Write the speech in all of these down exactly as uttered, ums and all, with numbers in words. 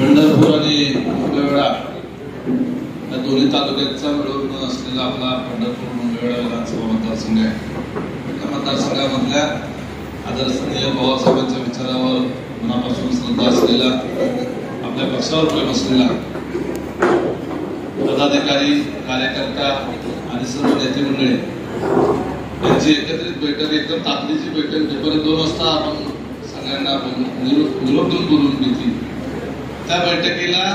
पंढरपूर आणि मंगळवेढा या दोन्ही तालुक्याचा मिळून असलेला आपला पंढरपूर मंगळवेढा विधानसभा मतदारसंघ आहे. या मतदारसंघामधल्या आदरणीय पवारसाहेबांच्या विचारावर मनापासून श्रद्धा असलेला, आपल्या पक्षावर प्रेम असलेला पदाधिकारी, कार्यकर्ता आणि सर्व नेते मंडळी यांची एकत्रित बैठक, एकदम तातडीची बैठक दुपारी दोन वाजता आपण सगळ्यांना निरोप देऊन बोलून घेतली. त्या बैठकीला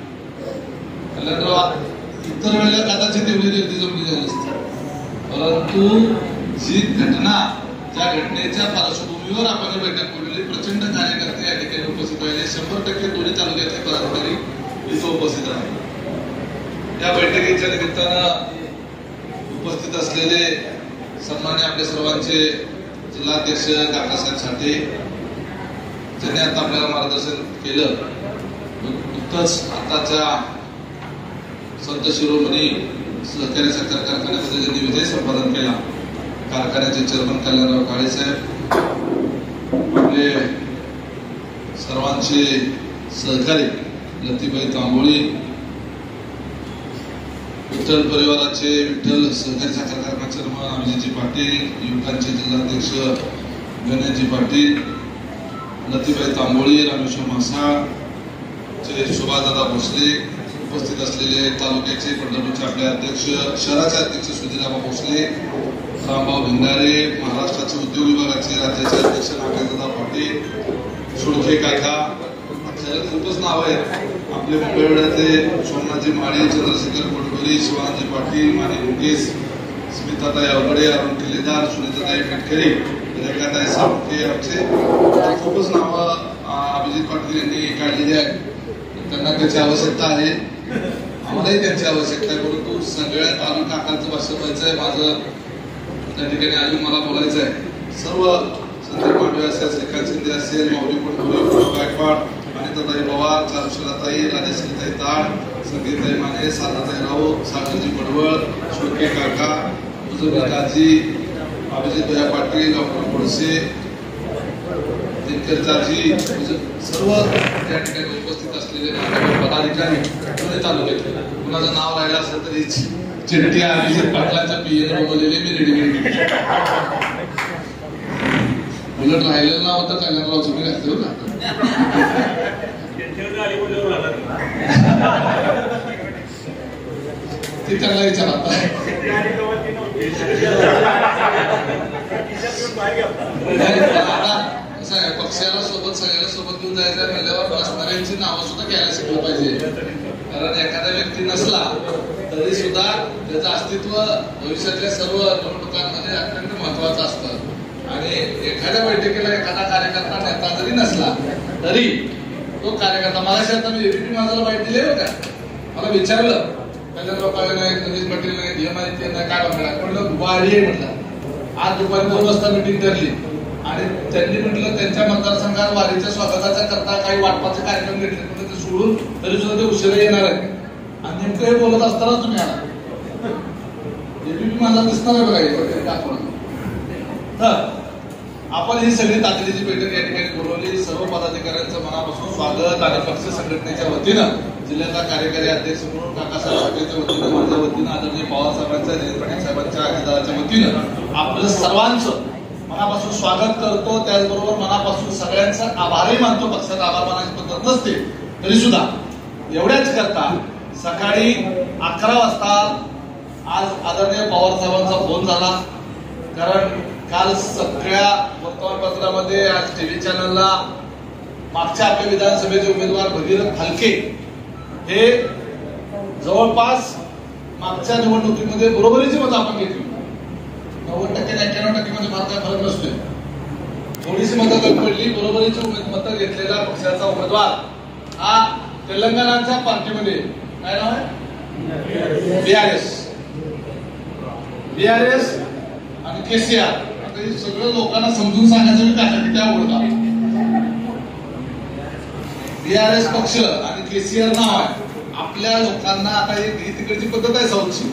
इतर वेळेला कदाचित एवढी गर्दी जमली झाली असते, परंतु जी घटना, त्या घटनेच्या पार्श्वभूमीवर आपण बैठक बोलवली. प्रचंड कार्यकर्ते या ठिकाणी उपस्थित राहिले. शंभर टक्के दोन्ही तालुक्यातले पदाधिकारी इथं उपस्थित राहिले. या बैठकीच्या निमित्तानं उपस्थित असलेले सन्मान्य आपले सर्वांचे जिल्हाध्यक्ष काकासाहेब छाटे, ज्यांनी आता आपल्याला मार्गदर्शन केलं. नुकतंच आताच्या संत शिरोमणी सहकारी साखर कारखान्यामध्ये ज्यांनी विजय संपादन केला, कारखान्याचे चेअरमन कल्याणराव काळे साहेब, आपले सर्वांचे सहकारी लतीबाई तांबोळी, विठ्ठल परिवाराचे विठ्ठल सहकारी साखर कारखाना चेअरमन अभिजितजी पाटील, युवकांचे जिल्हाध्यक्ष गणेशजी पाटील, लतीबाई तांबोळी, रामेश्वर मासाळ चे सुभाषदादा भोसले, उपस्थित असलेले तालुक्याचे पंढरपूरचे आपले अध्यक्ष, शहराचे अध्यक्ष सुधीरराव भोसले, रामभाऊ भिंगारे, महाराष्ट्राचे उद्योग विभागाचे राज्याचे अध्यक्ष नागेंद्रदादा पाटील, सुडखे काका, खूपच नाव आहेत. आपले मंगळवेढ्याचे सोमनाथजी माळी, चंद्रशेखर कोडबरी, शिवाजी पाटील, माने मुकेश, स्मिताताई अवघडे, अरुण किल्लेदार, सुनीताताई मेटकरी, रेखाताई सावके, आमचे खूपच नावं अभिजित पाटील यांनी काढलेली आहे. त्यांना त्याची आवश्यकता आहे, आम्हालाही त्यांची आवश्यकता आहे, परंतु सगळ्या तालुका काकांचं भाषण व्हायचं आहे. माझं त्या ठिकाणी अजून मला बोलायचं आहे. सर्व संदीप मांडवे असेल, श्रीकांत शिंदे असेल, माऊली पंढरी गायकवाड, अनिताताई पवार, चारुशलाताई, राजश्रीताई ताड, संगीताई माने, साधाताई राऊत, सागरजी पडवळ, शुळके काका, मुजबी अभिजित भैया पाटील, डॉक्टर गोडसे, दिनकरजी, सर्व त्या ठिकाणी उपस्थित असलेले पदाधिकारी दोन्ही तालुक्यातले. कुणाचं नाव राहिलं असेल तरी चिठ्ठी अभिजित पाटलांच्या पीएने बोलवलेली मी रेडीमेड घेतली. उलट राहिलेलं नाव होतं कल्याणराव तुम्ही घातलं ना. ती त्यांना विचारा. कसं आहे, पक्षाला सोबत सगळ्याला सोबत घेऊन जायचं म्हणल्यावर नसणाऱ्यांची नावं सुद्धा घ्यायला शिकलं पाहिजे. कारण एखादा व्यक्ती नसला तरी सुद्धा त्याचं अस्तित्व भविष्यातल्या सर्व निवडणुकांमध्ये अत्यंत महत्वाचं असतं. आणि एखाद्या बैठकीला एखादा कार्यकर्ता नेता जरी नसला तरी तो कार्यकर्ता, मला आता मी एबीपी माझ्याला बाईट दिली का, मला विचारलं कल्याणराव काळे नाही, गणेश पाटील नाही, डी एम आय नाही, काय म्हणणार म्हटलं वारी आहे. म्हटलं आज दुपारी दोन वाजता मिटिंग ठरली आणि त्यांनी म्हटलं त्यांच्या मतदारसंघात वारीच्या स्वागताचा करता काही वाटपाचे कार्यक्रम घेतले, म्हणजे ते सोडून तरी सुद्धा ते उशिरा येणार आहे. आणि नेमकं हे बोलत असताना तुम्ही आला. एबीपी माझा दिसणार आहे बघा दाखवणं. तर आपण ही सगळी तातडीची बैठक या ठिकाणी बोलवली. सर्व पदाधिकाऱ्यांचं मनापासून स्वागत आणि पक्ष संघटनेच्या वतीनं, जिल्ह्याचा कार्यकारी अध्यक्ष म्हणून काकासाहेब छाटेच्या वतीनं, माझ्या वतीनं, आदरणीय पवार साहेबांच्या, जयंत पाटील साहेबांच्या, अजितदादाच्या वतीनं आपलं सर्वांचं मनापासून स्वागत करतो. त्याचबरोबर मनापासून सगळ्यांचा आभारही मानतो. पक्षात आभार मानायची पद्धत नसते तरी सुद्धा एवढ्याच करता सकाळी अकरा वाजता आज आदरणीय पवार साहेबांचा फोन झाला. कारण काल सगळ्या वर्तमानपत्रामध्ये, आज टीव्ही चॅनलला मागच्या आपल्या विधानसभेचे उमेदवार भगीरथ फालके हे जवळपास मागच्या निवडणुकीमध्ये बरोबरीची मतं आपण घेतली. नव्वद टक्के एक्क्याण्णव टक्के मध्ये फार काय फरक नसतोय. थोडीशी मतं कमी पडली. बरोबरीची मतं घेतलेला पक्षाचा उमेदवार हा तेलंगणाच्या पार्टीमध्ये, काय नाव आहे, बीआरएस बीआरएस आणि केसीआर. सगळं लोकांना समजून सांगायचं मी काका की त्या ओळखा. बीआरएस पक्ष आणि केसीआर नाव आहे. आपल्या लोकांना आता ही तिकडची पद्धत आहे साऊथची.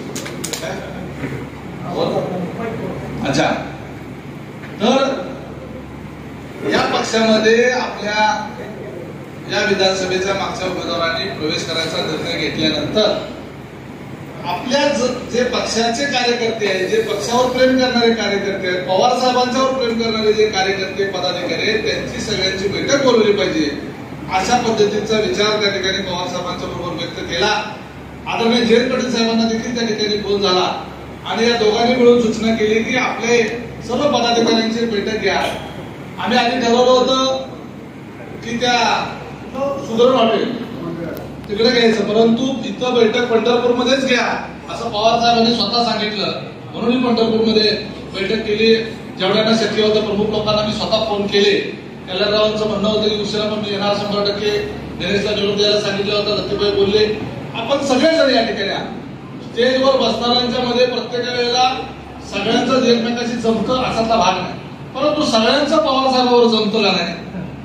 अच्छा, तर या पक्षामध्ये आपल्या या विधानसभेच्या मागच्या उमेदवारांनी प्रवेश करायचा निर्णय घेतल्यानंतर आपल्या जे पक्षाचे कार्यकर्ते आहेत, जे पक्षावर प्रेम करणारे कार्यकर्ते आहेत, पवार साहेबांच्यावर प्रेम करणारे जे कार्यकर्ते पदाधिकारी आहेत, त्यांची सगळ्यांची बैठक बोलवली पाहिजे अशा पद्धतीचा विचार त्या ठिकाणी पवार साहेबांच्या बरोबर व्यक्त केला. आदरणीय जयंत पाटील साहेबांना देखील त्या ठिकाणी फोन झाला आणि या दोघांनी मिळून सूचना केली की आपले सर्व पदाधिकाऱ्यांची बैठक घ्या. आम्ही आधी ठरवलं होतं की त्या सुधरण हॉटेल तिकडे घ्यायचं, परंतु इथं बैठक पंढरपूरमध्येच घ्या असं पवार साहेबांनी स्वतः सांगितलं. म्हणून मी पंढरपूरमध्ये बैठक केली. जेवढ्यांना शक्य होतं प्रमुख लोकांना मी स्वतः फोन केले. कल्याणरावांचं म्हणणं होतं की उशिरा पण मी येणार शंभर टक्के, दिनेशला निरोप द्यायला सांगितलं होतं. लतीबाई बोलले आपण सगळेजण या ठिकाणी स्टेजवर बसणाऱ्यांच्या मध्ये प्रत्येक वेळेला सगळ्यांचं एकमेकाशी जमतं असातला भाग नाही, परंतु सगळ्यांचं पवार साहेबांवर जमतं का नाही?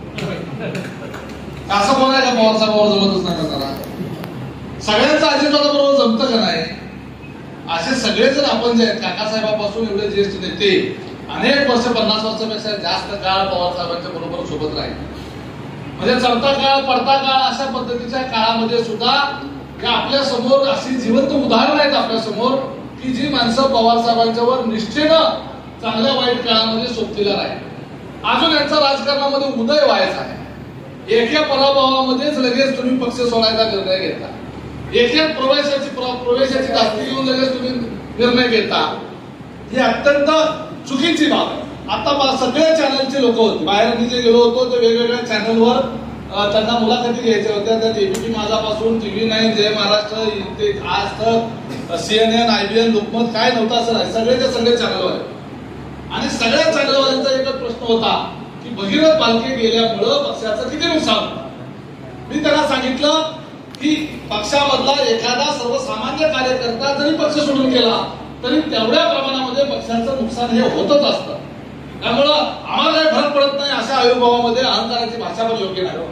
असं कोण आहे का पवार साहेबांवर जमतच नाही का? जरा सगळ्यांचं अजितदादाबरोबर जमतं का नाही? असे सगळेजण आपण जे आहेत, काकासाहेबांपासून एवढे ज्येष्ठ नेते अनेक वर्ष, पन्नास वर्षापेक्षा जास्त काळ पवार साहेबांच्या बरोबर सोबत राहील. म्हणजे चढता काळ पडता काळ अशा पद्धतीच्या काळामध्ये सुद्धा आपल्या समोर अशी जिवंत उदाहरणं आहेत आपल्या समोर की जी माणसं पवार साहेबांच्यावर निष्ठेनं चांगल्या वाईट काळामध्ये सोबतीला राहील. अजून यांचा राजकारणामध्ये उदय व्हायचा आहे. एका पराभवामध्येच लगेच तुम्ही पक्ष सोडायचा निर्णय घेता, एका प्रवेशाची प्रवेशाची दास्ती घेऊन लगेच तुम्ही निर्णय घेता, ही अत्यंत चुकीची बाब आहे. आता सगळ्या चॅनलचे लोक होते, बाहेर मी जे गेलो होतो ते वेगवेगळ्या चॅनलवर त्यांना मुलाखती घ्यायच्या होत्या. त्यात एबीपी माझापासून टीव्ही नाईन, जय महाराष्ट्र, ते आज तक, सीएनएन, आयबीएन, लोकमत काय नव्हतं असं नाही, सगळेच्या सगळे चॅनलवर आहे. आणि सगळ्या चॅनलवाल्यांचा एकच प्रश्न होता की भगीरथ बालके गेल्यामुळं पक्षाचं किती नुकसान. मी त्यांना सांगितलं की पक्षामधला एखादा सर्वसामान्य कार्यकर्ता जरी पक्ष सोडून गेला तरी तेवढ्या प्रमाणामध्ये पक्षाचं नुकसान हे होतच असतं. त्यामुळं आम्हाला काही फरक पडत नाही अशा आयुर्भावामध्ये अहंकाराची भाषा पण योग्य नाही.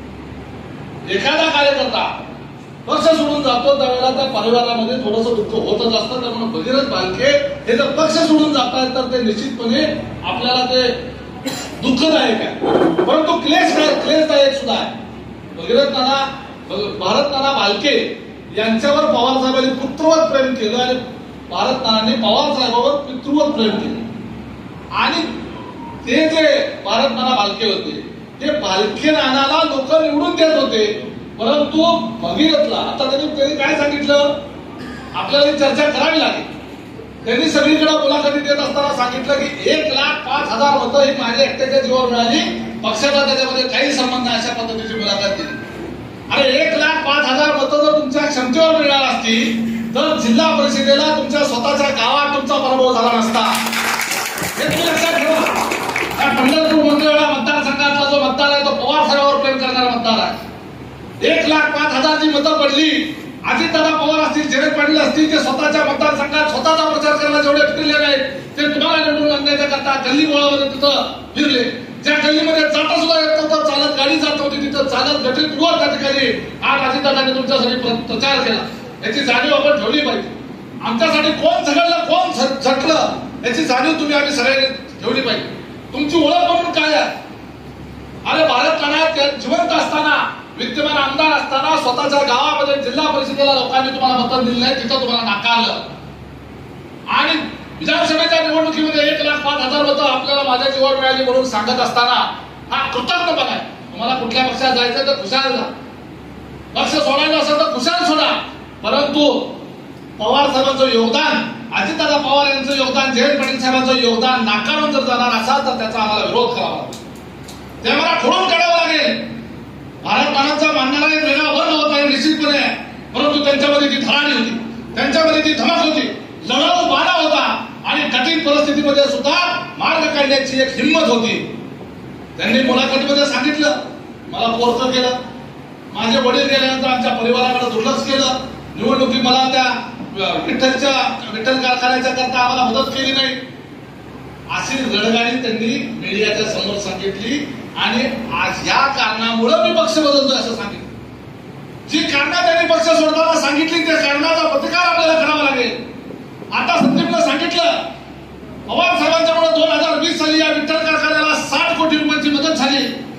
एखादा कार्यकर्ता पक्ष सोडून जातो त्यावेळेला त्या परिवारामध्ये थोडंसं दुःख होतच असतं. त्यामुळे भगीरथ बालके हे जर पक्ष सोडून जातात तर ते निश्चितपणे आपल्याला ते दुःखदायक आहे, परंतु क्लेश क्लेशदायक सुद्धा आहे. भगीरथ नाना भारत नाना बालके यांच्यावर पवार साहेबांनी पुत्रवत प्रेम केलं आणि भारत नानांनी पवार साहेबांवर पितृवत प्रेम केलं. आणि ते जे भारत नाना बालके होते ते बालके नानाला लोक निवडून देत होते, परंतु भगीरथला आता त्यांनी त्यांनी काय सांगितलं, आपल्याला चर्चा करावी लागेल. त्यांनी सगळीकडे मुलाखती देत असताना सांगितलं की एक लाख पाच हजार मतं ही माझ्या एकट्याच्या जीवावर मिळाली, पक्षाचा त्याच्यामध्ये काही संबंध नाही अशा पद्धतीची मुलाखत दिली. अरे एक लाख पाच हजार मतं जर तुमच्या क्षमतेवर मिळणार असती तर जिल्हा परिषदेला तुमच्या स्वतःच्या गावात तुमचा पराभव झाला नसता. हे तुम्ही लक्षात ठेवा. पंढरपूर मंगळवेढा मतदारसंघातला जो मतदार आहे तो पवार साहेबांवर प्रेम करणारा मतदार आहे. एक लाख पाच हजार जी मतं पडली, अजितदादा पवार असतील, जयंत पाटील असतील, ते स्वतःच्या मतदारसंघात स्वतःचा प्रचार करायला जेवढे फिरले नाहीत ते तुम्हाला निवडून आणण्याच्या करता गल्ली बोळामध्ये तिथं फिरले. ज्या गल्लीमध्ये जाता सुद्धा येत नव्हतं, चालत गाडी जात होती तिथं चालत गटरीत वर त्या ठिकाणी आज अजितदादाने तुमच्यासाठी प्रचार केला. याची जाणीव आपण ठेवली पाहिजे. आमच्यासाठी कोण झगडलं कोण झटलं याची जाणीव तुम्ही आम्ही सगळ्यांनी ठेवली पाहिजे. तुमची ओळख म्हणून काय आहे? अरे भारत नाना जिवंत असताना, विद्यमान आमदार असताना स्वतःच्या गावामध्ये जिल्हा परिषदेला लोकांनी तुम्हाला मतं दिली नाही, तिथं तुम्हाला नाकारलं. आणि विधानसभेच्या निवडणुकीमध्ये एक लाख पाच हजार मतं आपल्याला माझ्या जीवावर मिळाली म्हणून सांगत असताना हा कृतज्ञपणा आहे. तुम्हाला कुठल्या पक्षात जायचं तर खुशाल जा, पक्ष सोडायचं असेल तर खुशाल सोडा, परंतु पवार साहेबांचं योगदान, अजितदादा पवार यांचं योगदान, जयंत पाटील साहेबांचं योगदान नाकारून जर जाणार असाल तर त्याचा आम्हाला विरोध करावा, ते आम्हाला खोडून काढावं लागेल. भारत नानांचा मानणारा एक वेगळा वर्ग होता निश्चितपणे, परंतु त्यांच्यामध्ये ती धडाडी होती, त्यांच्यामध्ये ती धमक होती, लढाऊ बाणा होता आणि कठीण परिस्थितीमध्ये सुद्धा मार्ग काढण्याची एक हिंमत होती. त्यांनी मुलाखतीमध्ये सांगितलं, मला पोरकं केलं, माझे वडील गेल्यानंतर आमच्या परिवाराकडे दुर्लक्ष केलं, निवडणुकीत मला त्या विठ्ठलच्या विठ्ठल कारखान्याच्या करता आम्हाला मदत केली नाही, अशी रडगाडी त्यांनी मीडियाच्या समोर सांगितली. आणि आज या कारणामुळे मी पक्ष बदलतोय असं सांगितलं. जी कारणं त्यांनी पक्ष सोडताना सांगितली त्या कारणाचा प्रतिकार आपल्याला करावा लागेल. आता संदीपला सांगितलं, पवार साहेबांच्यामुळे दोन हजार वीस साली या विठ्ठल कारखान्याला साठ कोटी रुपयांची मदत झाली.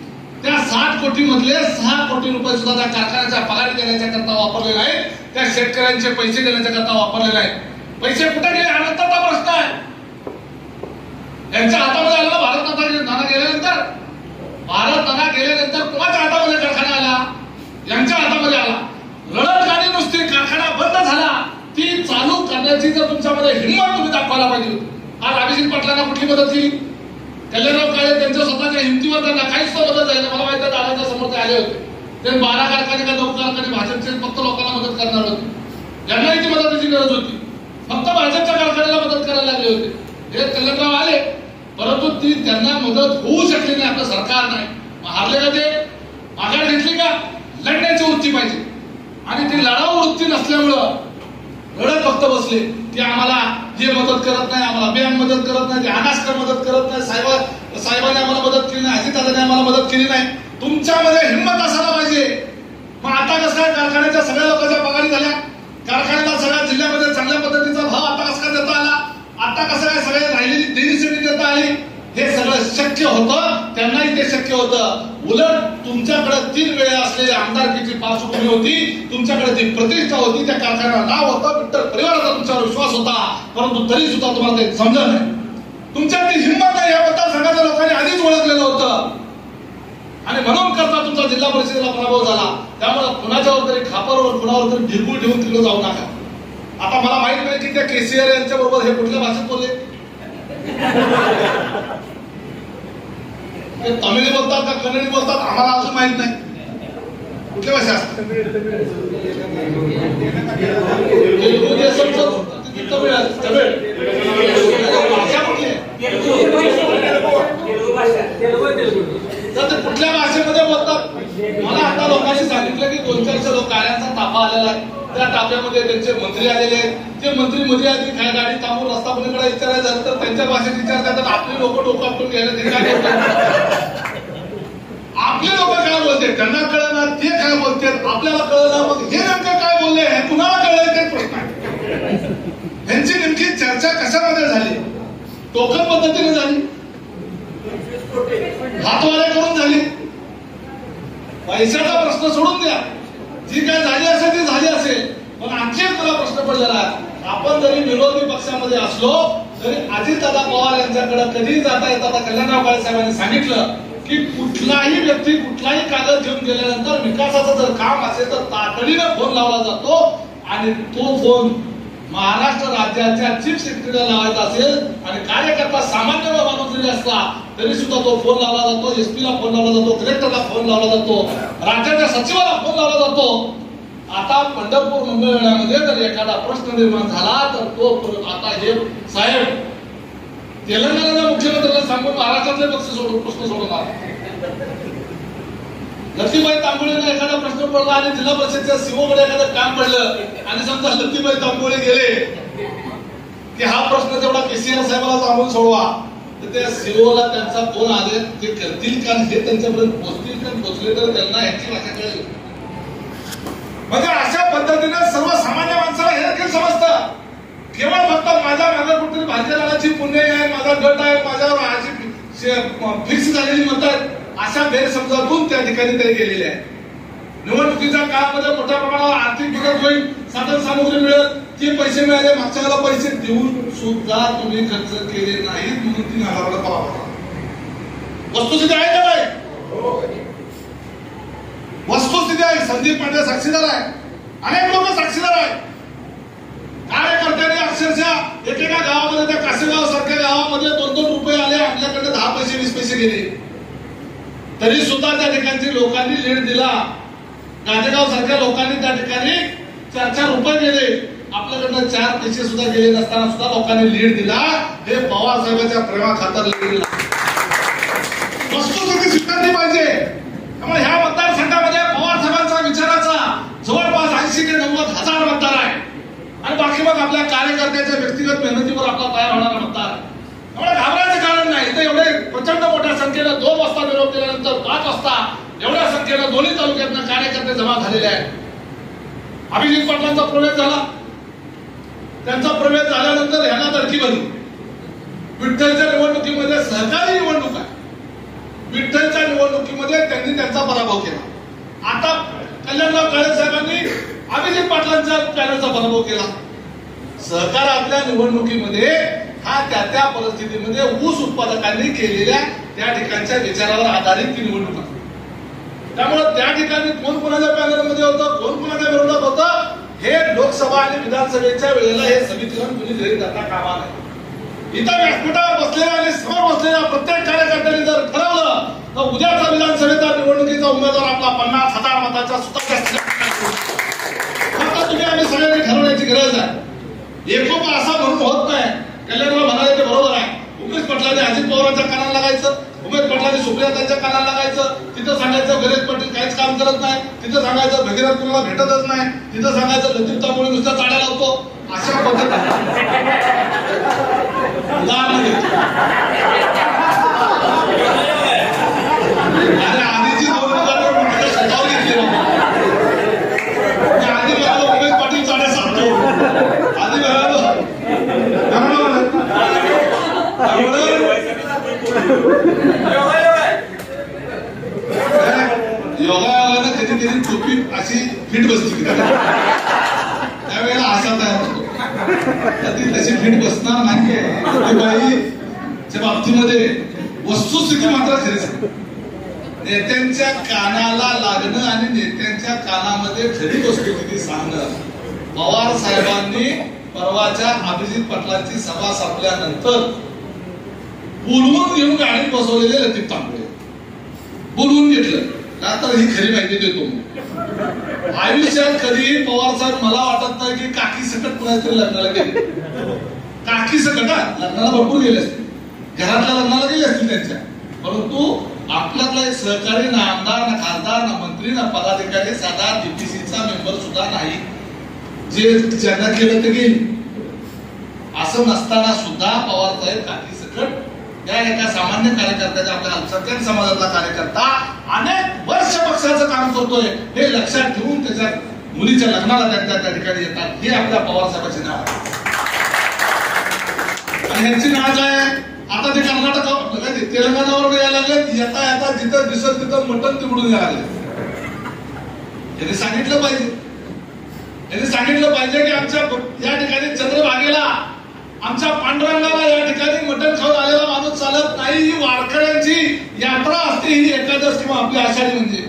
त्या साठ कोटी मधले सहा कोटी रुपये सुद्धा त्या कारखान्याच्या पगार देण्याच्या करता वापरले नाहीत, त्या शेतकऱ्यांचे पैसे देण्याच्या करता वापरले नाहीत। पैसे कुठे गेले हा नंतरचा प्रश्न आहे। यांच्या हातामध्ये आला भारत नाना गेल्यानंतर, भारत नाना गेल्यानंतर कोणाच्या हातामध्ये कारखाना आला? यांच्या हातामध्ये आला। रडत गाणी नुसती कारखाना बंद झाला ती चालू करण्याची जर तुमच्यामध्ये हिंमत तुम्ही दाखवायला पाहिजे। आज अभिजित पाटलांना कुठली मदत केली? कल्याणराव काळे त्यांच्या स्वतःच्या हिमतीवर त्यांना काहीच मदत झाली नाही। मला माहिती आहे दादाच्या समोर ते आले होते, ते बारा कारखाने का नऊ कारखाने भाजपचे फक्त लोकांना मदत करणार होते, यांनाही ती मदतीची गरज होती, फक्त भाजपच्या कारखान्याला मदत करायला लागले होते। हे कल्याणराव आले परंतु ती त्यांना मदत होऊ शकली नाही, आपलं सरकार नाही। हारले का ते? माघार घेतली का? लढण्याची वृत्ती पाहिजे आणि ती लढाऊ वृत्ती नसल्यामुळं रडत फक्त बसले की आम्हाला हे मदत करत नाही, आम्हाला बँक मदत करत नाही, अनास्कर मदत करत नाही, साहेब साहेबांनी आम्हाला मदत केली नाही, अजितदादांनी आम्हाला मदत केली नाही। तुमच्यामध्ये हिंमत असायला पाहिजे। मग आता कसं काय कारखान्याच्या सगळ्या लोकांच्या पगारी झाल्या, कारखान्याला सगळ्या जिल्ह्यामध्ये चांगल्या पद्धतीचा भाव आता कसा काय देता आला, आता कसं काय सगळे राहिलेली देणीसाठी देता आली? हे सगळं शक्य होतं, त्यांनाही ते शक्य होतं। उलट तुमच्याकडे तीन वेळा असलेली आमदारकीची पार्श्वभूमी होती, तुमच्याकडे ती प्रतिष्ठा होती, त्या कारखान्याला नाव होतं, विठ्ठल परिवाराचा तुमच्यावर विश्वास होता, परंतु तरी सुद्धा तुम्हाला ते समजलं नाही। तुमच्यात ती हिंमत नाही, या मतदारसंघाच्या लोकांनी आधीच ओळखलेलं होतं आणि म्हणून करता तुमचा जिल्हा परिषदेला पराभव झाला। त्यामुळे कुणाच्यावर तरी खापरवर कुणावर तरी ढिरगूळ ठेवून तिकडे जाऊ नका। आता मला माहित नाही की त्या केसीआर यांच्या बरोबर हे कुठल्या भाषेत बोलले, ते तमिळ बोलतात का कन्नडी बोलतात आम्हाला अजून माहित नाही, कुठल्या भाषा असतात? तेलुगू देशम तमिळ तमिळ भाषा कुठली? तर ते कुठल्या भाषेमध्ये बोलतात? मला आता लोकांनी सांगितलं की दोन चारशे लोक गाड्यांचा ताफा आलेला आहे, त्या ताफ्यामध्ये त्यांचे मंत्री आलेले आहेत, ते मंत्री मध्ये आधी काय गाडी थांबून रस्ता कोणीकडे विचारायचं झालं तर त्यांच्या भाषेत विचारतात, आपली लोक डोकं आपटून घ्यायला ते काय बोलतात? आपले लोक काय बोलते त्यांना कळणार, ते काय बोलते आपल्याला कळणार, मग हे नेमकं काय बोलले हे कुणाला कळलं ते प्रश्न आहे। यांची नेमकी चर्चा कशामध्ये झाली? टोकन पद्धतीने झाली, हातवारे करून झाली, पैशाचा प्रश्न सोडून द्या, जी काय झाली असेल ती झाली असेल। पण आणखी एक मला प्रश्न पडलेला आहे, आपण जरी विरोधी पक्षामध्ये असलो तरी अजितदादा पवार यांच्याकडे कधी जाता येतात? कल्याणराव काळे साहेबांनी सांगितलं की कुठलाही व्यक्ती कुठलाही कागद घेऊन गेल्यानंतर विकासाचं जर काम असेल तर तातडीने फोन लावला जातो आणि तो फोन महाराष्ट्र राज्याच्या चीफ सेक्रेटरीला लावायचा असेल आणि कार्यकर्ता सामान्य माणूस जरी असला तरी सुद्धा तो फोन लावला जातो, एसपीला फोन लावला जातो, कलेक्टरला फोन लावला जातो, राज्याच्या सचिवाला फोन लावला जातो। आता पंढरपूर मंगळवेढ्यामध्ये जर एखादा प्रश्न निर्माण झाला तर तो आता हे साहेब तेलंगणाच्या मुख्यमंत्र्यांना सांगून महाराष्ट्रातले पक्ष सोडून प्रश्न सोडवणार। लतीबाई तांबोळीला एखादा प्रश्न पडला आणि जिल्हा परिषदेच्या सीओकडे एखादं काम पडलं आणि समजा लतीबाई तांबोळी गेले की हा प्रश्न तेवढा केसीआर साहेबाला सांगून सोडवा, तर त्या सीओला त्यांचा फोन आले ते करतील का, हे त्यांच्यापर्यंत पोहोचतील का, पोहोचले तर त्यांना ह्याची भाषा कळेल। म्हणजे अशा पद्धतीने सर्वसामान्य माणसाला हे देखील समजतं, केवळ फक्त माझ्या मागे कुठेतरी भारतीय दलाची पुण्य आहे, माझा गट आहे, माझ्यावर फिक्स झालेली मत आहेत, अशा गैरसमजातून त्या ठिकाणी ते गेलेले आहेत। निवडणुकीच्या काळामध्ये मोठ्या प्रमाणावर आर्थिक मदत होईल, साधन सामुग्री मिळेल, ते पैसे मिळाले, मागच्या वेळेला पैसे देऊन सुद्धा तुम्ही खर्च केले नाहीत म्हणून तीन हजाराला पराभव। वस्तुस्थिती आहे का नाही? वस्तुस्थिती आहे। संदीप पांडे साक्षीदार आहे, अनेक लोक साक्षीदार आहेत। कार्यकर्त्यांनी अक्षरशः एकेका गावामध्ये त्या कासेगाव सारख्या गावामध्ये दोन दोन रुपये आले, आपल्याकडे दहा पैसे वीस पैसे गेले, तरी सुद्धा त्या ठिकाणची लोकांनी लीड दिला। गाजेगाव सारख्या लोकांनी त्या ठिकाणी चार चार रुपये गेले, आपल्याकडनं चार पैसे सुद्धा गेले नसताना सुद्धा लोकांनी लीड दिला। हे पवार साहेबांच्या प्रेमा खातर लीड दिला। वस्तुस्थिती स्वीकारली पाहिजे। त्यामुळे ह्या मतदारसंघामध्ये पवार साहेबांचा विचाराचा जवळपास ऐंशी ते नव्वद हजार मतदार आहे आणि बाकी मग आपल्या कार्यकर्त्याच्या व्यक्तिगत मेहनतीवर आपला तयार होणारा मतदार आहे। त्यामुळे घाबरायचं कारण नाही। इथे एवढे प्रचंड मोठ्या संख्येनं दोन वाजता निरोप दिल्यानंतर पाच वाजता एवढ्या संख्येनं दोन्ही तालुक्यातनं कार्यकर्ते जमा झालेले आहेत। अभिजित पाटलांचा प्रवेश झाला, त्यांचा प्रवेश झाल्यानंतर ह्यांना धडकी बसली। विठ्ठलच्या निवडणुकीमध्ये सहकारी निवडणूक आहे, विठ्ठलच्या निवडणुकीमध्ये त्यांनी त्यांचा पराभव केला. आता कल्याणराव काळे साहेबांनी अभिजित पाटलांच्या पॅनलचा पराभव केला. सहकारातल्या निवडणुकीमध्ये हा त्या त्या परिस्थितीमध्ये ऊस उत्पादकांनी केलेल्या त्या ठिकाणच्या विचारावर आधारित ती निवडणूक आहे. त्यामुळे त्या ठिकाणी कोण कोणाच्या पॅनलमध्ये होतं, कोण कोणाच्या विरोधात होतं, हे लोकसभा आणि विधानसभेच्या वेळेला हे समीकरण कुणी घरी जाता कामा नये. इथं व्यासपीठावर बसलेल्या आणि समोर बसलेल्या प्रत्येक कार्यकर्त्यांनी जर ठरवलं तर उद्याचा विधानसभेचा निवडणुकीचा उमेदवार आपला पन्नास हजार मताचा सुद्धा आता तुम्ही आम्ही सगळ्यांनी ठरवण्याची गरज आहे. एकोपा असा म्हणून होत नाही. कल्याणराव म्हणाले ते बरोबर आहे. उमेश पाटलांनी अजित पवारांच्या कानाला लागायचं, उमेश पाटलांनी सुप्रियातांच्या कानाला लागायचं, तिथं सांगायचं गणेश पाटील काहीच काम करत नाही, तिथं सांगायचं भगीरथ कुणाला भेटतच नाही, तिथं सांगायचं लतीफ तांबोळी नुसत्या चाड्या लावतो. अशा पद्धतीने आधीची दोन हजार स्वतः घेतली आधी म्हणालो उमेश पाटील चाड्या सांगतो, आधी म्हणालो योगायोगानं कधी कधी टोपी अशी फिट बसती त्यावेळेला असा तयार होतो. ती तशी फिट बसणार नाही बाईच्या बाबतीमध्ये वस्तुस्थिती मात्र खरीच. नेत्यांच्या कानाला लागणं आणि नेत्यांच्या कानामध्ये खरी वस्तुस्थिती सांगणं. पवार साहेबांनी परवाच्या अभिजित पाटलांची सभा संपल्यानंतर बोलवून घेऊन गाडीत बसवलेले लतीफ तांबोळे बोलवून घेतलं का तर ही खरी माहिती देतो. आयुष्यात कधी पवार साहेब मला वाटत नाही की काकी सकट कुणाच्या तरी लग्नाला गेले. काकी सकट लग्नाला भरपूर गेले असतील, घरातल्या लग्नाला गेले असतील त्यांच्या, परंतु आपल्यातला एक सहकारी ना आमदार ना खासदार ना मंत्री ना पदाधिकारी साधा डीपीसीचा मेंबर सुद्धा नाही जे ज्यांना केलं ते गेले. असं नसताना सुद्धा पवार साहेब काकी सकट त्या एका सामान्य कार्यकर्त्याच्या आपल्या अल्पसंख्याक समाजातला कार्यकर्ता अनेक वर्ष पक्षाचं काम करतोय हे लक्षात ठेवून त्याच्या मुलीच्या लग्नाला त्यांच्या त्या ठिकाणी येतात. हे आपल्या पवार साहेबांचे नाव आहे. आणि ह्यांची नाव काय आहे? आता ते कर्नाटक तेलंगणावर यायला लागले. येता येता जिथं दिसत तिथं मटण तिकडून यायला लागले. यांनी सांगितलं पाहिजे यांनी सांगितलं पाहिजे की आमच्या या ठिकाणी चंद्रभागेला आमच्या पांडुरंगाला या ठिकाणी मटण खाऊन आलेला माणूस चालत नाही. ही वारकऱ्यांची यात्रा असते, ही एकादश किंवा आपली आषाढी. म्हणजे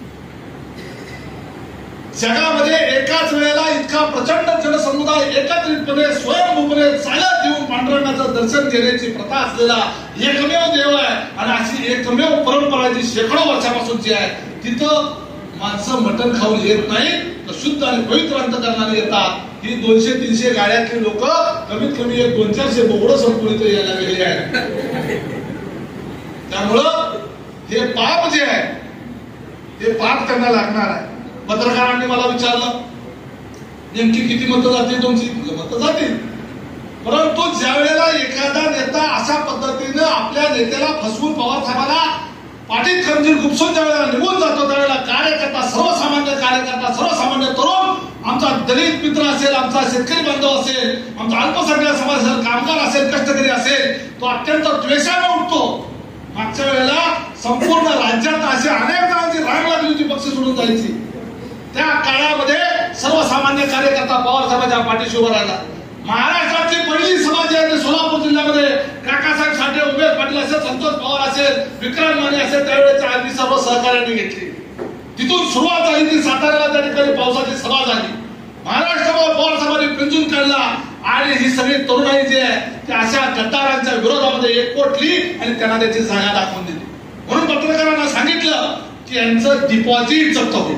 जगामध्ये एकाच वेळेला इतका प्रचंड जनसमुदाय एकत्रितपणे स्वयंभूपणे चालत येऊन पांडुरंगाचं दर्शन घेण्याची प्रथा असलेला एकमेव देव आहे. आणि अशी एकमेव परंपरा जी शेकडो वर्षापासूनची आहे, तिथं माणसं मटण खाऊन येत नाही तर शुद्ध आणि पवित्र अंतकरणाने येतात. ही दोनशे तीनशे गाड्यातली लोक कमीत कमी एक दोन चारशे बोगडं संपून इथे यायला गेले आहेत. त्यामुळं हे पाप जे आहे ते पाप त्यांना लागणार आहे. पत्रकारांनी मला विचारलं नेमकी किती मतं जातील तुमची? मतं जातील, परंतु ज्या वेळेला एखादा नेता अशा पद्धतीनं आपल्या नेत्याला फसवून पवार साहेबांना पाठीत खंजीर खुपसून ज्या वेळेला निघून जातो त्यावेळेला कार्यकर्ता, सर्वसामान्य कार्यकर्ता, सर्वसामान्य तरुण, आमचा दलित मित्र असेल, आमचा शेतकरी बांधव असेल, आमचा अल्पसंख्याक समाज असेल, कामगार असेल, कष्टकरी असेल, तो अत्यंत द्वेषाने उठतो. मागच्या वेळेला संपूर्ण राज्यात असे अनेक जणांची रांग लागली होती पक्ष सोडून जायची. त्या काळामध्ये सर्वसामान्य कार्यकर्ता पवार साहेबांच्या पाठीशी उभा राहिला. महाराष्ट्रातली पहिली सभा जी आहे ते सोलापूर जिल्ह्यामध्ये काकासाहेब साठे, उमेश पाटील असेल, संतोष पवार असेल, विक्रम माने असेल, त्यावेळेच्या आम्ही सर्व सहकार्याने घेतली. तिथून सुरुवात झाली ती साताऱ्याला त्या ठिकाणी पावसाची सभा झाली. महाराष्ट्रावर पवार साहेबांनी पिंजून काढला आणि ही सगळी तरुणाई जी आहे त्या अशा गद्दारांच्या विरोधामध्ये एकवटली आणि त्यांना त्याची जागा दाखवून दिली. म्हणून पत्रकारांना सांगितलं की यांचं डिपॉझिट जप्त होईल,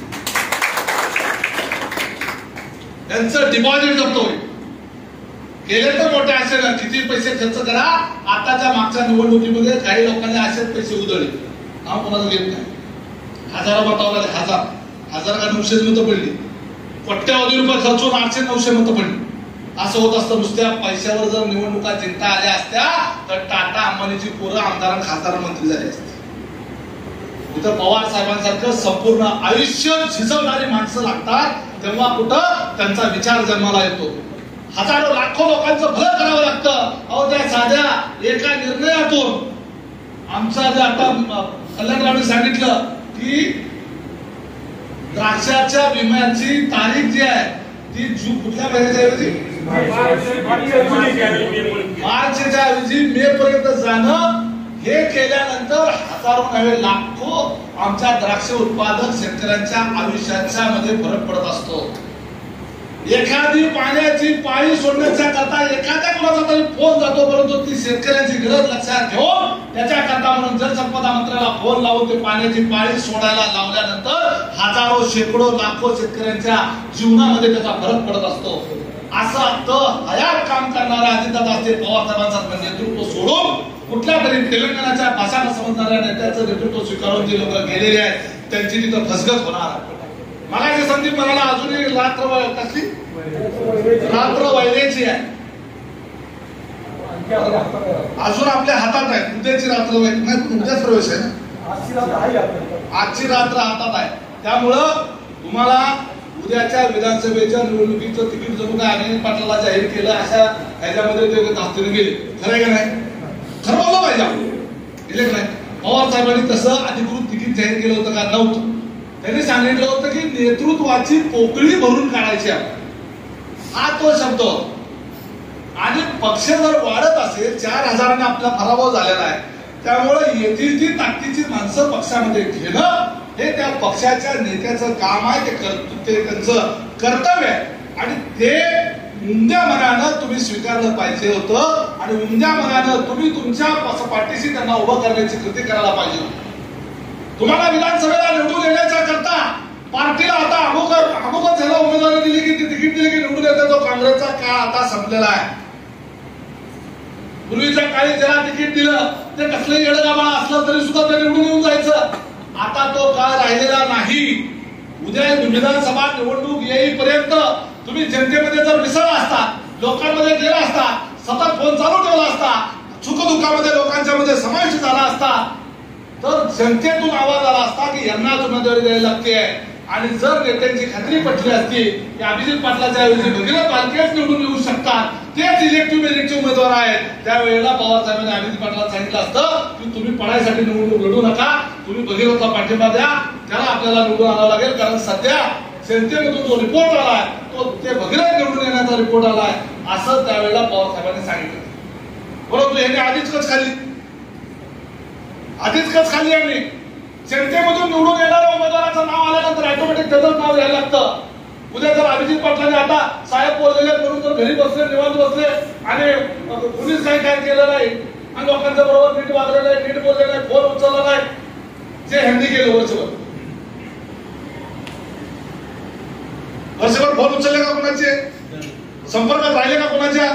यांचं डिपॉझिट जप्त होईल. केले तर मोठे असेल किती पैसे खर्च करा. आताच्या मागच्या निवडणुकीमध्ये काही लोकांनी असेच पैसे उधळले, नाव कोणाला घेत नाही. हजारा बतावला हजार हजार का नऊशे मतं पडली, कोट्यावधी रुपये खर्चून आठशे नऊशे मतं पडली. असं होत असतं. नुसत्या पैशावर जर निवडणुका जिंकता आल्या असत्या तर टाटा अंबानीची पोरं आमदार खासदार मंत्री झाले असते. इथं पवार साहेबांसारखं संपूर्ण आयुष्य झिजवणारी माणसं लागतात, तेव्हा कुठं त्यांचा विचार जन्माला येतो. हजारो लाखो लोकांचं भलं करावं लागतं. अहो त्या साध्या एका निर्णयातून आमचा जे आता कल्याणरावने सांगितलं की द्राक्षाच्या विम्याची तारीख जी आहे ती जून कुठल्या महिन्याच्या ऐवजी मार्चच्या ऐवजी मे पर्यंत जाणं, हे केल्यानंतर हजारो नव्हे लाखो आमच्या द्राक्ष उत्पादक शेतकऱ्यांच्या आयुष्याच्या मध्ये फरक पडत असतो. एखादी पाण्याची पाळी सोडण्याच्या करता एखाद्या कोणाचा तरी फोन जातो, परंतु ती शेतकऱ्याची गरज लक्षात घेऊन त्याच्या करता म्हणून जलसंपदा मंत्र्याला फोन लावून ते पाण्याची पाळी सोडायला लावल्यानंतर हजारो शेकडो लाखो शेतकऱ्यांच्या जीवनामध्ये त्याचा फरक पडत असतो. असं तर हयात काम करणाऱ्या अजितदादा असतील, पवार साहेबांचं नेतृत्व सोडून कुठल्या तरी तेलंगणाच्या भाषा न समजणाऱ्या नेत्याचं नेतृत्व स्वीकारून जे लोक गेलेले आहेत त्यांची तिथं फसगत होणार. मला जे संदीप म्हणाला अजूनही रात्र कसली रात्र वैद्याची आहे, अजून आपल्या हातात आहे. उद्याची रात्र नाही, उद्याच प्रवेश आहे ना, आजची रात्र हातात आहे. त्यामुळं तुम्हाला उद्याच्या विधानसभेच्या निवडणुकीचं तिकीट जणू काय अनिल पाटलाला जाहीर केलं अशा ह्याच्यामध्ये ते दास्तीने गेले. खरं आहे का नाही? ठरवलं पाहिजे आपण गेले नाही. पवार साहेबांनी तसं अधिकृत तिकीट जाहीर केलं होतं का? नव्हतं. त्यांनी सांगितलं होतं की नेतृत्वाची पोकळी भरून काढायची आहे, हा तो शब्द होता. आणि पक्ष जर वाढत असेल, चार हजारांना आपला पराभव झालेला आहे, त्यामुळे येथील ती ताकदीची माणसं पक्षामध्ये घेणं हे त्या पक्षाच्या नेत्याचं काम आहे, ते कर्तव्य, ते त्यांचं कर्तव्य आहे. आणि ते उमद्या मनानं तुम्ही स्वीकारलं पाहिजे होतं आणि उमद्या मनानं तुम्ही तुमच्या पाठीशी त्यांना उभं करण्याची कृती करायला पाहिजे होती. तुम्हाला विधानसभेला निवडून येण्याच्या करता पार्टीला आता अमुक अमुकच ह्याला उमेदवारी दिली की तिकीट दिली की निवडून येते, तो काँग्रेसचा काळ आता संपलेला आहे. पूर्वीच्या काळी ज्याला तिकीट दिलं ते कसलंही येडगाबाळा असलं तरी सुद्धा ते निवडून येऊन जायचं. आता तो काळ राहिलेला नाही. उद्या विधानसभा निवडणूक येईपर्यंत तुम्ही जनतेमध्ये जर मिसळला असता, लोकांमध्ये गेला असता, सतत फोन चालू ठेवला असता, सुखदुःखामध्ये लोकांच्या मध्ये समावेश झाला असता, तर जनतेतून आवाज आला असता की यांना उमेदवारी द्यायला लागते. आणि जर नेत्यांची खात्री पटली असती की अभिजित पाटलाच्या ऐवजी भगीरथ बालकेच निवडून येऊ शकतात, तेच इलेक्टिव्ह इलेक्टिव्ह उमेदवार आहेत, त्यावेळेला पवार साहेबांनी अभिजित पाटलाला सांगितलं असतं की तुम्ही पडायसाठी निवडणूक लढू नका, तुम्ही भगीरथला पाठिंबा द्या, त्याला आपल्याला निवडून आणावं लागेल. कारण सध्या जनतेमधून जो रिपोर्ट आलाय तो ते भगीरथ निवडून येण्याचा रिपोर्ट आलाय, असं त्यावेळेला पवार साहेबांनी सांगितलं. परंतु यांनी आधीच कच खाली आधीच कच खाली यांनी जनतेमधून निवडून येणाऱ्या उमेदवाराचं नाव आल्यानंतर ऑटोमॅटिक त्याचं नाव यायला लागतं. उद्या जर अभिजित पाटलाने आता साहेब बोललेले म्हणून जर घरी बसले, निवांत बसले आणि पोलीस काही काय केलं नाही आणि लोकांच्या बरोबर नीट वागले नाही, नीट बोलले नाही, फोन उचलला नाही, जे हँडी केलं वर्षभर वर्षभर फोन उचलले का कोणाचे, संपर्कात राहिले का कोणाच्या?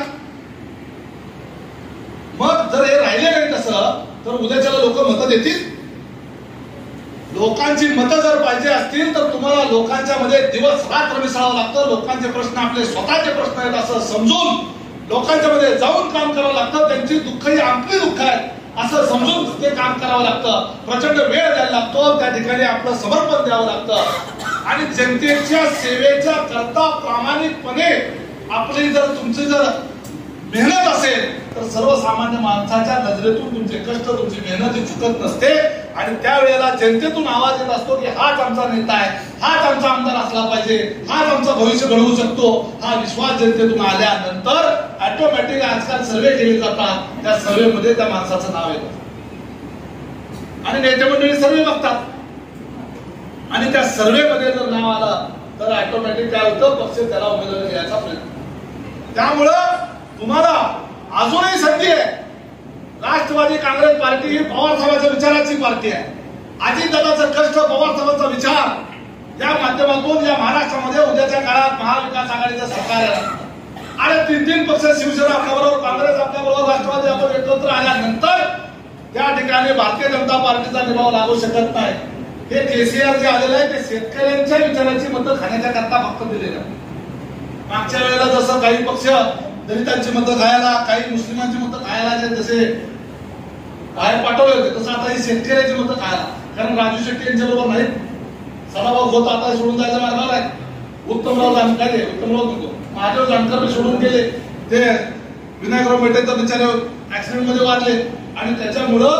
मग जर हे राहिले नाही तसं तर उद्याच्याला लोक मतं देतील. लोकांची मतं जर पाहिजे असतील तर तुम्हाला लोकांच्या मध्ये दिवस रात्र मिसळावं लागतं. लोकांचे प्रश्न आपले स्वतःचे प्रश्न आहेत असं समजून लोकांच्या मध्ये जाऊन काम करावं लागतं. त्यांची दुःख ही आपली दुःख आहेत असं समजून ते काम करावं लागतं. प्रचंड वेळ द्यायला लागतो, त्या ठिकाणी आपलं समर्पण द्यावं लागतं आणि जनतेच्या सेवेच्या करता प्रामाणिकपणे आपली जर तुमची जर मेहनत असेल तर सर्वसामान्य माणसाच्या नजरेतून तुमचे कष्ट, तुमची मेहनत ही चुकत नसते. आणि त्यावेळेला जनतेतून आवाज येत असतो की हाच आमचा नेता आहे, हाच आमचा आमदार असला पाहिजे, हाच आमचं भविष्य घडवू शकतो. हा विश्वास जनतेतून आल्यानंतर ऑटोमॅटिक आजकाल सर्वे केले जातात, त्या सर्वेमध्ये त्या माणसाचं नाव येतं आणि नेते मंडळी सर्वे बघतात आणि त्या सर्वेमध्ये जर नाव आलं तर ऑटोमॅटिक काय होतं, पक्ष त्याला उमेदवारी द्यायचा प्रयत्न. त्यामुळं तुम्हाला अजूनही संधी आहे. राष्ट्रवादी काँग्रेस पार्टी ही पवार साहेबांच्या विचाराची पार्टी आहे. अजितदादाचं कष्ट, पवार साहेबांचा विचार या माध्यमातून या महाराष्ट्रामध्ये उद्याच्या काळात महाविकास आघाडीचं सरकार आहे आणि तीन तीन पक्ष शिवसेना आपल्याबरोबर, काँग्रेस आपल्याबरोबर, राष्ट्रवादी आपण एकत्र आल्यानंतर त्या ठिकाणी भारतीय जनता पार्टीचा निभाव लागू शकत नाही. हे केसीआर जे आलेलं आहे ते शेतकऱ्यांच्या विचाराची मतं खाण्याच्या करता फक्त दिलेलं आहे. मागच्या वेळेला जसं काही पक्ष दलितांची मतं खायला, काही मुस्लिमांची मतं खायला जे जसे बाहेर पाठवले होते तसं आता ही शेतकऱ्याची मतं खायला. कारण राजू शेट्टी यांच्या बरोबर नाही, सदाभाऊ खोत आता सोडून जायचा मार्गावर आहे, उत्तमराव जानकर उत्तमराव महादेव जानकर सोडून गेले, ते विनायकराव मेटेचा बिचारे ऍक्सिडेंट मध्ये वाढले आणि त्याच्यामुळं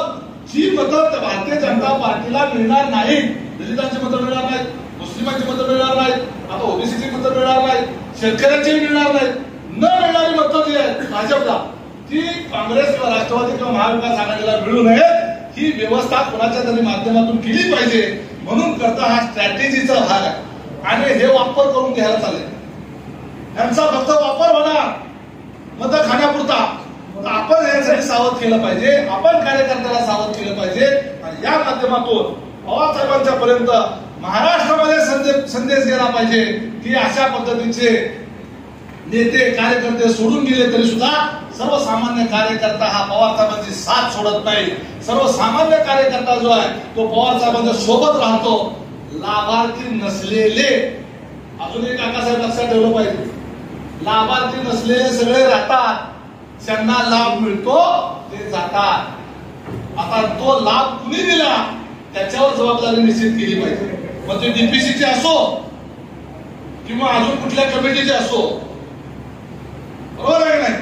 जी मतं भारतीय जनता पार्टीला मिळणार नाहीत, दलितांची मतं मिळणार नाहीत, मुस्लिमांची मतं मिळणार नाहीत, आता ओबीसीची मतं मिळणार नाहीत, शेतकऱ्यांची मिळणार नाहीत, न मिळणारी मतं जी आहेत भाजपला ती काँग्रेस किंवा राष्ट्रवादी किंवा महाविकास आघाडीला मिळू नयेत ही व्यवस्था कोणाच्या तरी माध्यमातून केली पाहिजे. म्हणून करता हा स्ट्रॅटेजीचा भाग आहे आणि हे वापर करून घ्यायला चालेल. यांचा फक्त वापर होणार मतं खाण्यापुरता. आपण यासाठी सावध केलं पाहिजे, आपण कार्यकर्त्याला सावध केलं पाहिजे आणि या माध्यमातून पवार साहेबांच्या पर्यंत महाराष्ट्रामध्ये संदेश संदेश गेला पाहिजे की अशा पद्धतीचे नेते कार्यकर्ते सोडून गेले तरी सुद्धा सर्वसामान्य कार्यकर्ता हा पवार साहेबांची साथ सोडत नाही. सर्वसामान्य कार्यकर्ता जो आहे तो पवार साहेबांच्या सोबत राहतो. लाभार्थी नसलेले, अजून एक काकासाहेब लक्षात ठेवलं पाहिजे, लाभार्थी नसलेले सगळे राहतात, ज्यांना लाभ मिळतो ते जातात. आता तो लाभ कुणी दिला त्याच्यावर जबाबदारी निश्चित केली पाहिजे. मग ते डीपीसीचे असो किंवा अजून कुठल्या कमिटीचे असो, बरोबर आहे नाही?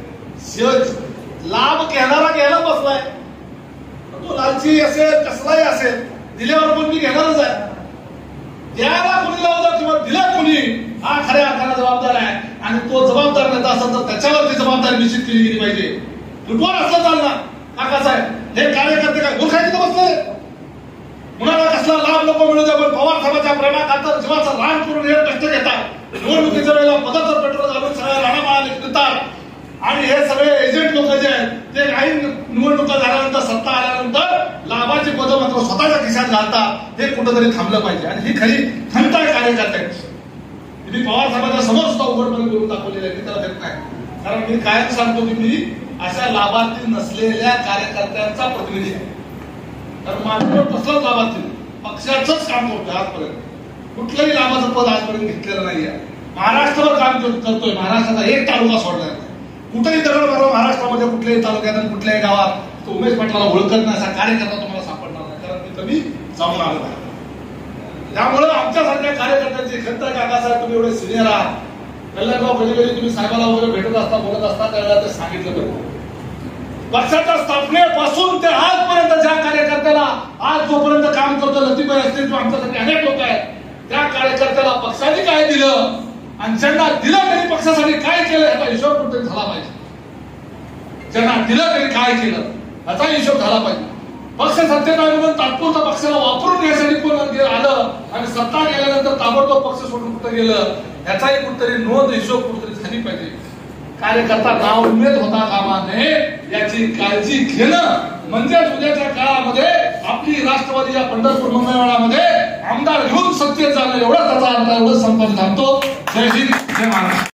लाभ घेणारा घ्यायला बसलाय, तो लालची असेल कसलाही असेल, दिल्यावर पण मी घेणारच आहे. द्यायला कोणी लावलं किंवा दिला कोणी हा खऱ्या अर्थाने जबाबदार आहे आणि तो जबाबदार नेता असेल तर त्याच्यावरती जबाबदारी निश्चित केली गेली पाहिजे. लुटवार असलं चालणार काकासाहेब, हे कार्यकर्ते काय मूर्खाचे बसले, मुलाला कसला लाभ नको मिळू द्या, पण पवार साहेबांच्या प्रेमाखातर जीवाचं रान करून हे कष्ट घेतात. निवडणुकीच्या वेळेला पदार्थ पेट्रोल घालून सगळ्या राणामाळा निघतात आणि हे सगळे एजंट लोक जे आहेत ते काही निवडणुका झाल्यानंतर सत्ता आल्यानंतर लाभाची पदं मात्र स्वतःच्या खिशात घालतात. हे कुठंतरी थांबलं पाहिजे आणि ही खरी खंत आहे कार्यकर्त्यांची. मी पवार साहेबांच्या समोर सुद्धा उघडपणे करून दाखवलेलं आहे, मी त्याला देत नाही. कारण मी कायम सांगतो की मी अशा लाभार्थी नसलेल्या कार्यकर्त्यांचा प्रतिनिधी आहे. तर माझ्यावर कसलाच लाभार्थी पक्षाचंच काम करतोय आजपर्यंत. कुठलंही लाभाचं पद आजपर्यंत घेतलेलं नाहीये. महाराष्ट्रावर काम करतोय, महाराष्ट्राचा एक तालुका सोडला नाही. कुठेही दगड मारा महाराष्ट्रामध्ये कुठल्याही तालुक्यात आणि कुठल्याही गावात उमेश पाटलाला ओळखत नाही असा कार्यकर्ता तुम्हाला सापडणार नाही, कारण मी कमी जाऊन आलो आहे. त्यामुळे आमच्यासारख्या कार्यकर्त्यांची खंत आहे. काकासाहेब तुम्ही एवढे सिनियर आहात, कल्याणगाव कधी कधी तुम्ही साहेबाला वगैरे भेटत असता, बोलत असता, त्यावेळेला ते सांगितलं पाहिजे. पक्षाच्या स्थापनेपासून ते आजपर्यंत ज्या कार्यकर्त्याला आज जोपर्यंत काम करतो, लतीबाई असतील किंवा आमच्यासाठी अनेक लोक आहेत, त्या कार्यकर्त्याला पक्षाने काय दिलं आणि ज्यांना दिलं त्यांनी पक्षासाठी काय केलं याचा हिशोब कुठे झाला पाहिजे. ज्यांना दिलं त्यांनी काय केलं याचा हिशोब झाला पाहिजे. पक्ष सत्तेत आहे म्हणून तात्पुरता पक्षाला वापरून घ्यायसाठी कोण आलं आणि सत्ता गेल्यानंतर ताबडतोब पक्ष सोडून कुठं गेलं याचाही कुठतरी नोंद हिशोब कुठतरी झाली पाहिजे. कार्यकर्ता नाव उमेद होता कामा नये याची काळजी घेणं म्हणजेच उद्याच्या काळामध्ये आपली राष्ट्रवादी या पंढरपूर मंगळवेढामध्ये आमदार घेऊन सत्तेत जाणं एवढा त्याचा अर्थ एवढं संपर्क थांबतो. जय हिंद, जय महाराष्ट्र.